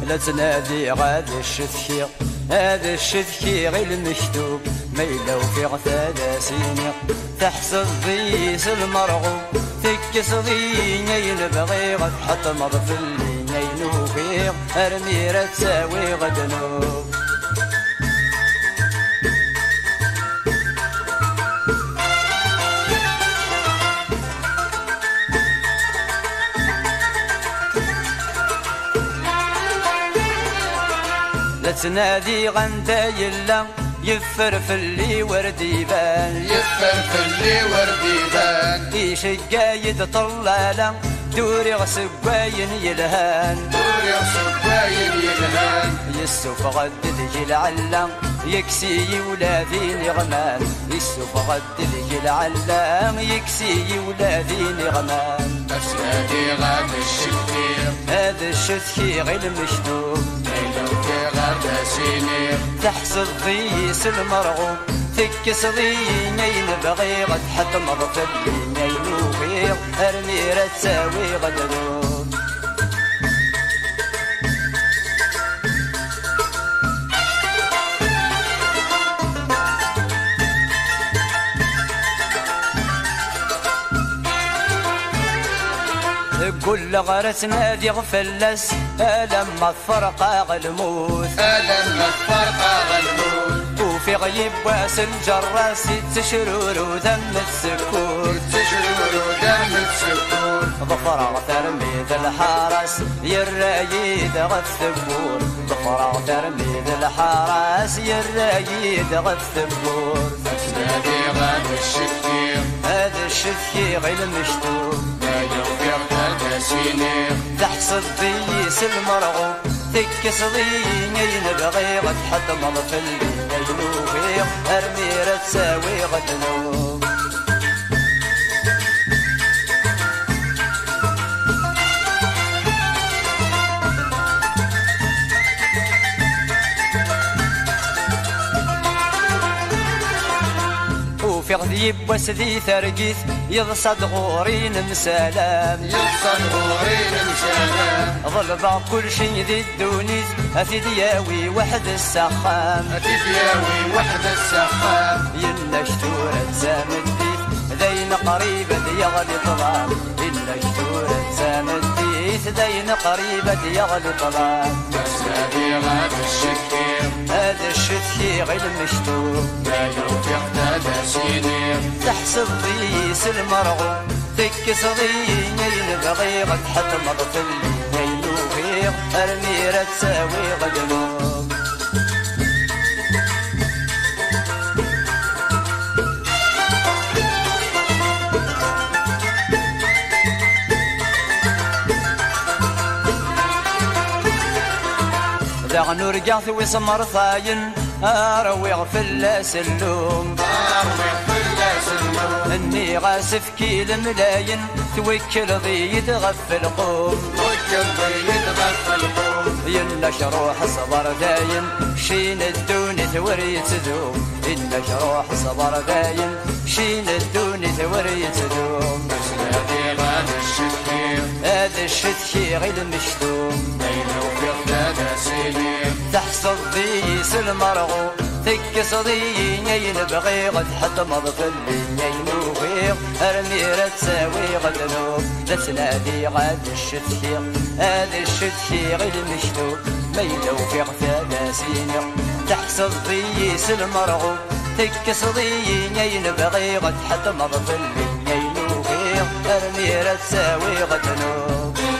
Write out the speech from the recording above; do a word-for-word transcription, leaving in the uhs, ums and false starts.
لا تنادي غاد الشذكي هذا الشذكي غير المكتوب ما يلو في غثاث سنين تحصل ضيس المرغوب تكس ضيني ينبغي غد حط مضف اللي ينوفيغ ارميرة تساوي غد نوب لا تنادي غندا يلا يفر في اللي وردي بان يفر في اللي وردي بان يشقايد طلالا دوري غسقاين يلهان دوري غسقاين يلهان يسوف غدد العلام يكسي ولا ذيني غمان يسوف غدد العلام يكسي ولا ذيني غمان أسنادي غاد الشكير هذا الشتكي غير مشدوم ليلو في غاد سينير تحصل ضيس المرغوب تكس ضيني نبغي غد حتى مضف اللي ينوفيغ ارميرة تساوي غد نوب كل غرس نادي غفلس لما الفرقة غلموت لما الفرقة غلموت وفي غيب واس الجراس تشرور ودم السكور تشرور ودم السكور ظفر ترميد الحرس يرايد غثبور ظفر ترميد الحرس يرايد غثبور أسنادي غاد الشكير هذا الشذكي غير مشتوم سينير تحصل ضيس المرغوب تكس ضيني نبغي غد حط مضف اللي ينوفيغ ارميرة تساوي غد نوب وفي غذيب وسدي ثرقيث يضصد غورين مسالام يضصد غورين مسالام ظلبع كل شي ذي الدونيس أثيدياوي وحد السخام أثيدياوي وحد السخام ينشتورة سامديث ذين قريبة يغلي طلاب ينشتورة سامديث ذين قريبة يغلي طلاب أسنادي غاد الشكير هذا الشتكي غير مشتوم لا يوفي اغتاد سينير تحصل ضيس المرغوب تكس ضيني نبغي غد حتى مضف اللي ينوفيغ ارميرة تساوي غد نوب ذا نرقاث وسمر ثاين اروي غفلاس اللوم اروي غفلاس اللوم اني غاسف كيل ملاين توكل ضيد غفل قوم توكل ضيد غفل قوم يلا شروح صبر داين شين الدوني ثوري تذوم إلا شروح صبر داين شين الدوني ثوري تذوم أسنادي غاد الشكير هذا الشتكي غير مشتوم ليلو في غداد سينير تحصل ضيس المرغوب تكس ضيني نبغي غد حتى مضف اللي ينوفيغ ارميرة تساوي غد نوب لا تنادي غاد الشتكي هذا الشتكي غير مشتوم ميلو في غثاث سينير تحصل ضيس المرغوب تكس ضيني نبغي غد حتى مضف اللي ينوفيغ ارميرة تساوي غد نوب